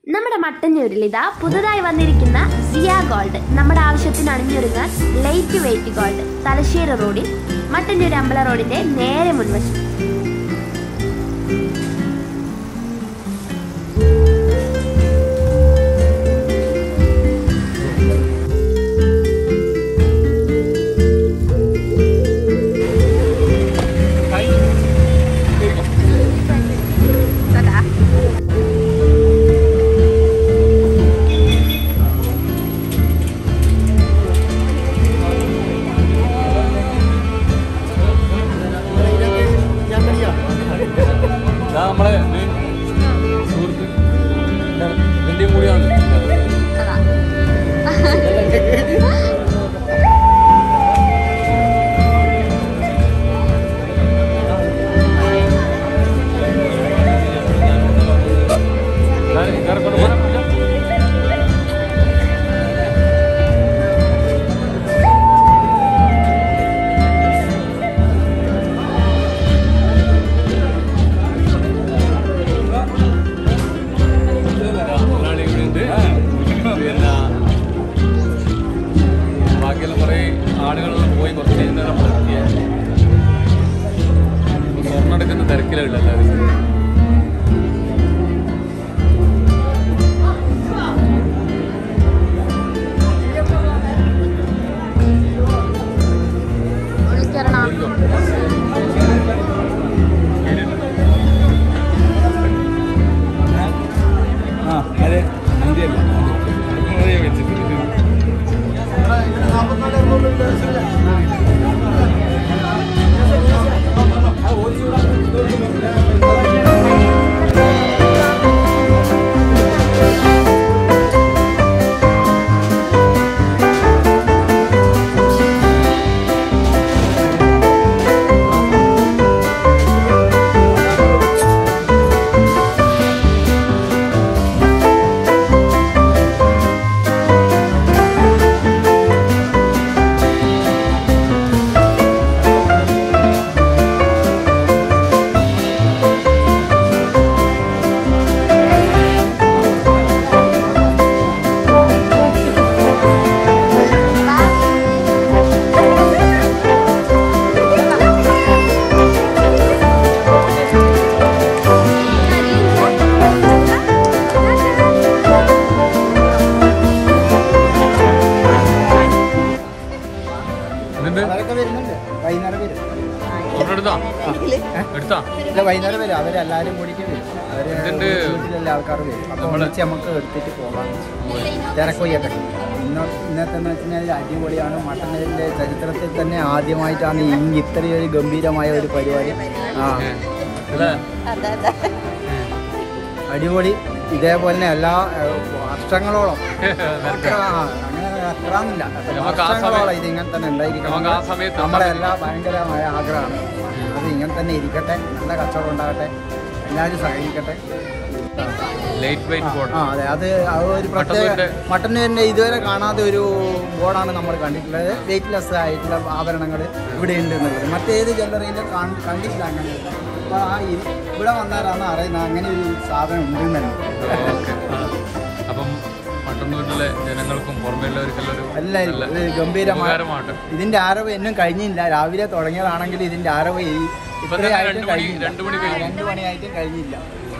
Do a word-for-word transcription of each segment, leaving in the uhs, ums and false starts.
നമ്മുടെ മട്ടന്നൂരിൽ ഇതാ പുതുതായി വന്നിരിക്കുന്ന സിയ ഗോൾഡ് നമ്മുടെ ആവശ്യത്തിന് അണിഞ്ഞൊരുങ്ങാൻ ലൈറ്റ് വെയിറ്റ് ഗോൾഡ് തലശ്ശേരി റോഡിൽ മട്ടന്നൂർ അമ്പല റോഡിന്റെ നേരെ മുൻവശം. വൈകുന്നേരം വരും. അവരെല്ലാരും കൂടിയിട്ട് വരും. അവര് വീട്ടിലെല്ലാ ആൾക്കാരും വരും. അപ്പൊ വിളിച്ച് നമുക്ക് എടുത്തിട്ട് പോകാൻ തിരക്കൊയ്യൊക്കെ. ഇന്ന ഇന്നത്തെ എന്ന് വെച്ചാൽ അടിപൊളിയാണ്. മട്ടന്നൂരിന്റെ ചരിത്രത്തിൽ തന്നെ ആദ്യമായിട്ടാണ് ഈ ഇത്രയൊരു ഗംഭീരമായ ഒരു പരിപാടി. ആ അടിപൊളി. ഇതേപോലെ തന്നെ എല്ലാ വർഷങ്ങളോളം അങ്ങനെ അത്രാന്നില്ല വർഷങ്ങളോളം ഇത് ഇങ്ങനെ തന്നെ ഉണ്ടായിരിക്കണം. നമ്മുടെ എല്ലാ ഭയങ്കരമായ ആഗ്രഹമാണ്. അത് ഇങ്ങനെ തന്നെ ഇരിക്കട്ടെ. നല്ല കച്ചവടം ഉണ്ടാകട്ടെ. എല്ലാവരും സഹകരിക്കട്ടെ. ആ അതെ, അത് ഒരു പ്രത്യേക മട്ടന്നൂരിൻ്റെ ഇതുവരെ കാണാത്ത ഒരു ബോർഡാണ് നമ്മൾ കണ്ടിട്ടുള്ളത്. വെയ്റ്റ്ലെസ് ആയിട്ടുള്ള ആഭരണങ്ങൾ ഇവിടെ ഉണ്ട് എന്നുള്ളത് മറ്റേത് ജ്വല്ലറിയിലും കണ്ടിട്ടില്ല. അങ്ങനെ അപ്പോൾ ആ ഇവിടെ വന്നാലാണ് അറിയുന്നത് അങ്ങനെ ഒരു സാധനം ഉണ്ടെന്ന്. അപ്പം മട്ടന്നൂരിലെ ജനങ്ങൾക്കും പുറമേയുള്ളവർക്കെല്ലാം എല്ലാവരും ഗംഭീരമാണ്. ഇതിന്റെ ആരവ് എന്നും കഴിഞ്ഞില്ല. രാവിലെ തുടങ്ങിയതാണെങ്കിൽ ഇതിന്റെ ആരവ് ഇത്രയായിട്ടും കഴിഞ്ഞില്ല. രണ്ടു മണിയായിട്ടും കഴിഞ്ഞില്ല.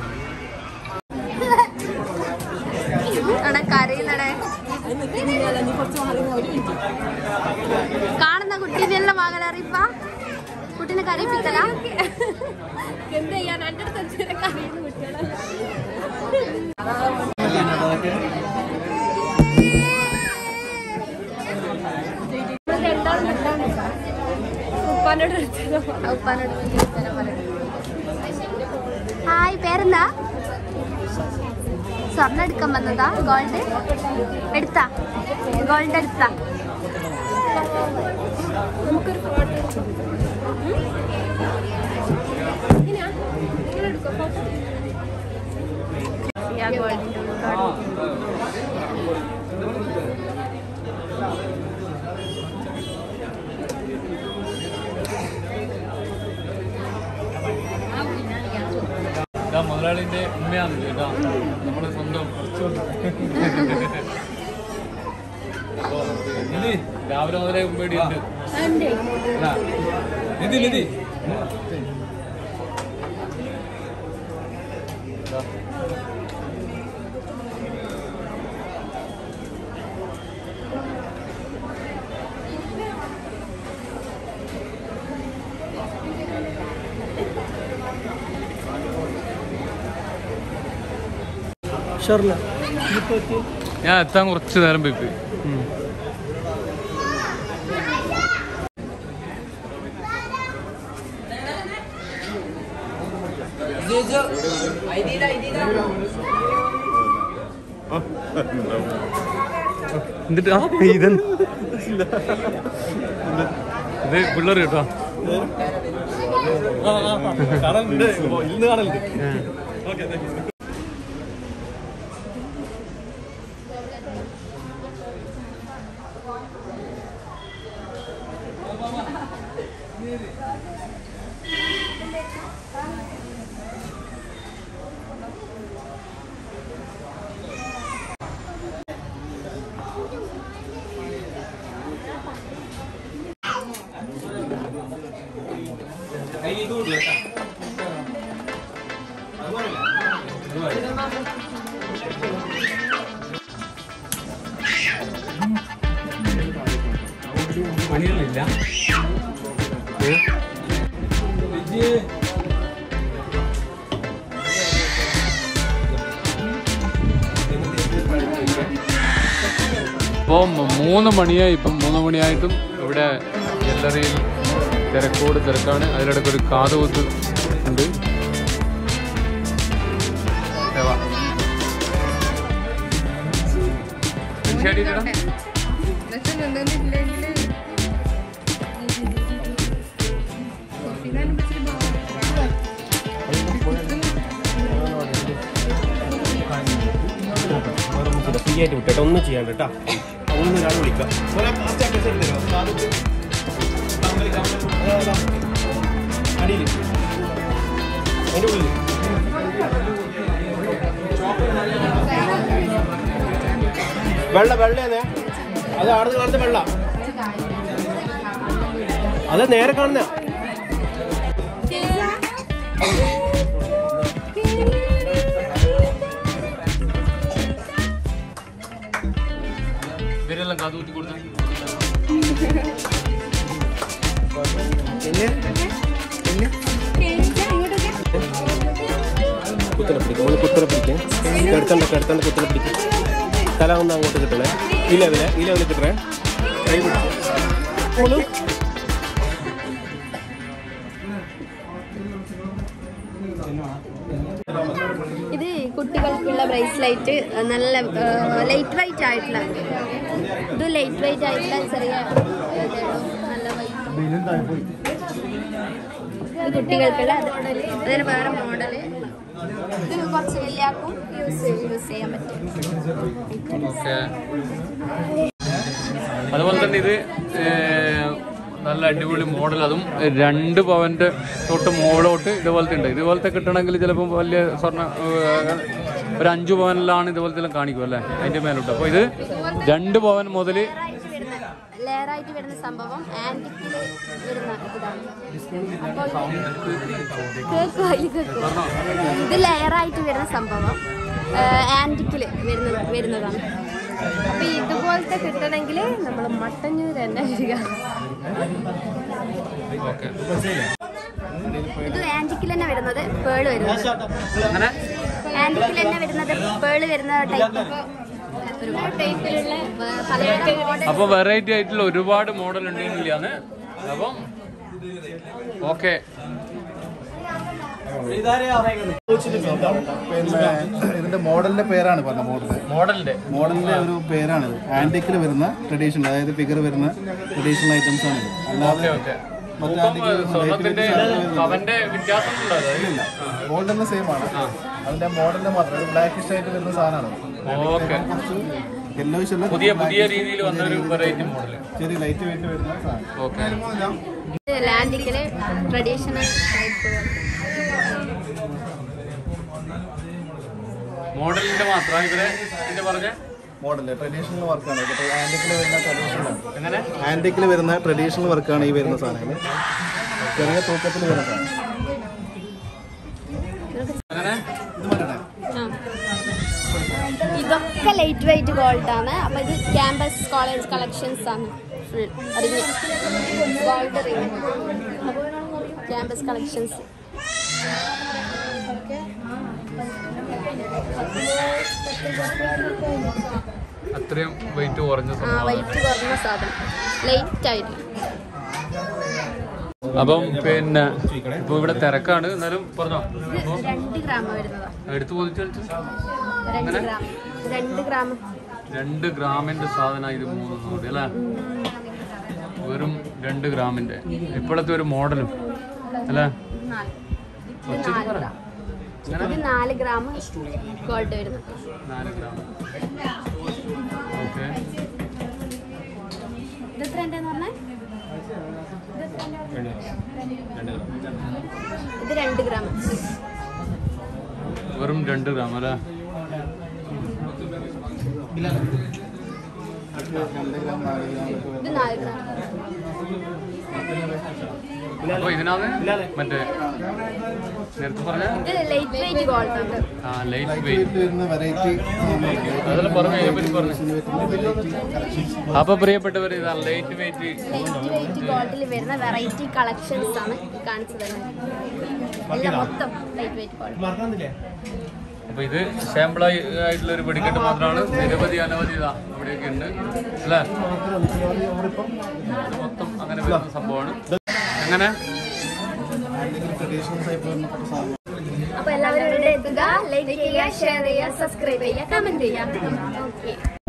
കാണുന്ന കുട്ടീനെല്ലാം മകളെ അറിയിപ്പാ കുട്ടീനെ കരയിപ്പിക്കല എന്ത് ചെയ്യാൻ എൻ്റെ അടുത്ത് കരയുന്ന കുട്ടികളെ ഹായ്, പേരെന്താ? സ്വർണ്ണം എടുക്കാൻ വന്നതാ? ഗോൾഡ് എടുത്താ? ഗോൾഡ് എടുത്താ? നമുക്കൊരു ഫോട്ടോ ഗോൾഡിൻ്റെ മുതലാളിന്റെ ഉമ്മയാണ് കേട്ടോ, നമ്മുടെ സ്വന്തം. നിധി രാവിലെ മുതലേ ഉമ്മയുടെ ഉണ്ട്. നിധി നിധി ഞാൻ എത്താൻ കുറച്ച് നേരം പോയി. എന്നിട്ട് ഇത് ഇത് പിള്ളേർ കേട്ടോ ഇന്ന് കാണലുണ്ട്. പണികളില്ല. ഇപ്പം മൂന്ന് മണിയായി. ഇപ്പം മൂന്ന് മണിയായിട്ടും ഇവിടെ ജ്വല്ലറിയിൽ തിരക്കോട് തിരക്കാണ്. അതിലിടയ്ക്ക് ഒരു കാതുകുത്ത് ഉണ്ട്. ഫ്രീ ആയിട്ട് വിട്ടോ, ഒന്നും ചെയ്യാണ്ട് കേട്ടോ. ഒന്നും ഒരാൾ വിളിക്കാം. അടിയിൽ അതിൻ്റെ ഉള്ളിൽ വെള്ള വെള്ളയാണേ. അത് ആടുന്ന് കാണുന്ന വെള്ള, അത് നേരെ കാണുന്ന. ഇവരെല്ലാം കാതുകുത്തി കൊടുത്തു. കുത്തനെ പിടിക്കും, ഒന്ന് കുത്തനെ പിടിക്കും. കിടത്തണ്ട കിടത്തണ്ട കുത്തനെ പിടിക്കും. തല ഒന്ന് അങ്ങോട്ട് കിട്ടണേ. ഈ ലെവല് ഈ ലെവലിൽ കിട്ടണേ. കൈ പിടിക്കും. ഇത് കുട്ടികൾക്കുള്ള ബ്രേസ്ലൈറ്റ്, നല്ല ലൈറ്റ് വെയിറ്റ് ആയിട്ടുള്ള, ഇത് ലൈറ്റ് വെയിറ്റ് ആയിട്ടുള്ള ചെറിയ നല്ല കുട്ടികൾക്കുള്ള. അതിന് വേറെ മോഡല്. ഇത് കുറച്ച് വലിയാക്കും യൂസ് യൂസ് ചെയ്യാൻ പറ്റും. അതുപോലെ തന്നെ ഇത് നല്ല അടിപൊളി മോഡൽ. അതും രണ്ട് പവന്റെ തൊട്ട് മുകളിലോട്ട് ഇതുപോലത്തെ ഉണ്ട്. ഇതുപോലത്തെ കിട്ടണമെങ്കിൽ ചിലപ്പോൾ വലിയ സ്വർണ്ണ ഒരു അഞ്ചു പവനിലാണ് ഇതുപോലത്തെ എല്ലാം കാണിക്കും അല്ലേ, അതിന്റെ മേലോട്ട്. അപ്പോൾ ഇത് രണ്ട് പവൻ മുതൽ ലെയറായിട്ട് വരുന്ന സംഭവം ആന്റിക്കിൽ വരുന്ന ഇതാണ്. ഇത് ലെയറായിട്ട് വരുന്ന സംഭവം ആന്റിക്കിൽ വരുന്ന വരുന്നതാണ്. അപ്പൊ ഇതുപോലത്തെ കിട്ടണമെങ്കിൽ നമ്മൾ മട്ടന്നൂർ തന്നെ വരിക. ഇത് ആന്റിക്കിൽ തന്നെ വരുന്നത്, പേള് വരുന്നത്. ആന്റിക്കിൽ തന്നെ വരുന്നത് പേള് വരുന്ന ടൈപ്പ്. അപ്പൊ വെറൈറ്റി ആയിട്ടുള്ള ഒരുപാട് മോഡൽ ഉണ്ടെന്നില്ലാന്ന്. അപ്പം ഓക്കെ, പിന്നെ ഇതിന്റെ മോഡലിന്റെ പേരാണ് പറഞ്ഞ മോഡൽ മോഡലിന്റെ മോഡലിന്റെ ഒരു പേരാണ്. ആന്റിക്കിൽ വരുന്ന ട്രഡീഷണൽ, അതായത് ഫിഗർ വരുന്ന ട്രഡീഷണൽ ഐറ്റംസ് ആണ് ഇത്. അല്ലാതെ ഗോൾഡ് തന്നെ സെയിം ആണ്. അതിന്റെ മോഡലിന്റെ മാത്രം ഒരു ബ്ലാക്കിഷ് ആയിട്ട് വരുന്ന സാധനമാണ്. യെല്ലോയിഷ് അല്ല, പുതിയ പുതിയ രീതിയിൽ വന്ന ഒരു വെറൈറ്റി മോഡൽ, ചെറിയ ലൈറ്റ് വെയിറ്റ് വരുന്ന സാധനം. ആന്റിക്കില് ട്രഡീഷണൽ ടൈപ്പ്. മോഡലിന്റെ മാത്രം ഇവരെ ഇതിന്റെ പറഞ്ഞ മോഡല് ട്രഡീഷണൽ വർക്കാണ് ആൻറ്റിക്കിൽ വരുന്ന ട്രഡീഷണൽ എങ്ങനെ ആൻറ്റിക്കിൽ വരുന്ന ട്രഡീഷണൽ വർക്കാണ് ഈ വരുന്ന സാധനങ്ങൾ. ചെറിയ തൂക്കത്തിൽ വരുന്ന സാധനം. അങ്ങനെ ഇതൊക്കെ ലൈറ്റ് വെയിറ്റ് ഗോൾഡ് ആണ്. അപ്പൊ ഇത് ക്യാമ്പസ് കോളേജ് കളക്ഷൻസ് ആണ്. Full ring gold ring campus collections. അത്രയും വെയിറ്റ് കുറഞ്ഞ ആ വെയിറ്റ് കുറഞ്ഞ സാധനം ലൈറ്റ് ആയിട്ട്. അപ്പം പിന്നെ ഇപ്പൊ ഇവിടെ തിരക്കാണ്, എന്നാലും പറഞ്ഞോ. രണ്ട് ഗ്രാം വരുന്നതാ. എടുത്തു പോദിച്ചു കളിച്ചു രണ്ട് ഗ്രാം രണ്ട് ഗ്രാം രണ്ട് ഗ്രാമിന്റെ സാധനം ഇത് മൂന്ന് കൂടി അല്ലേ? വെറും രണ്ട് ഗ്രാമിന്റെ ഇപ്പോഴത്തെ ഒരു മോഡലും അല്ലേ? ഇത് നാല് ഗ്രാം ഗോൾഡ് വരുന്നു. നാല് ഗ്രാം. ഓക്കെ. ഇത് എത്ര ഉണ്ടെന്ന് പറഞ്ഞാൽ ഇത് രണ്ട് ഗ്രാം. വെറും രണ്ട് ഗ്രാം അല്ലേ? ഇത് നാല് ഗ്രാം. അപ്പൊ ഇതിനകത്ത് മറ്റേ നേരത്തെ പറഞ്ഞ ഇത് ലൈറ്റ് വെയിറ്റ് ഗോൾഡ് ഉണ്ട്. ആ ലൈറ്റ് വെയിറ്റ് വരുന്ന വെറൈറ്റി അതെല്ലാം പറഞ്ഞു അതിനെപ്പറ്റി പറഞ്ഞു. അപ്പൊ പ്രിയപ്പെട്ടവർ ഇതാണ് ലൈറ്റ് വെയിറ്റ് ലൈറ്റ് വെയിറ്റ് ഗോൾഡിൽ വരുന്ന വെറൈറ്റി കളക്ഷൻസ് ആണ് കാണിച്ചു തരുന്നത്. എല്ലാം മൊത്തം ലൈറ്റ് വെയിറ്റ് ഗോൾഡ്. അപ്പൊ ഇത് സാമ്പിൾ ആയിട്ടുള്ള ഒരു വെടിക്കെട്ട് മാത്രമാണ്. നിരവധി അനവധി ഇതാ ഇവിടെയൊക്കെ ഉണ്ട് അല്ലേ? മൊത്തം അങ്ങനെ വരുന്ന സംഭവമാണ്. അങ്ങനെ അപ്പൊ എല്ലാവരും ഇവിടെ എത്തുക, ലൈക്ക് ചെയ്യുക, ഷെയർ ചെയ്യുക, സബ്സ്ക്രൈബ് ചെയ്യുക, കമന്റ് ചെയ്യുക. ഓക്കെ.